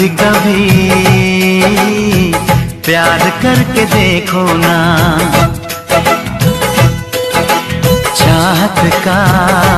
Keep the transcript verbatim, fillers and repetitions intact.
भी कभी प्यार करके देखो ना, चाहत का